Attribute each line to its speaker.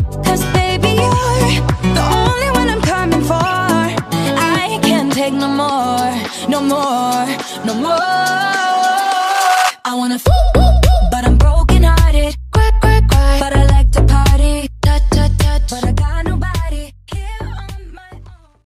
Speaker 1: 'Cause baby, you're the only one I'm coming for. I can't take no more, no more, no more.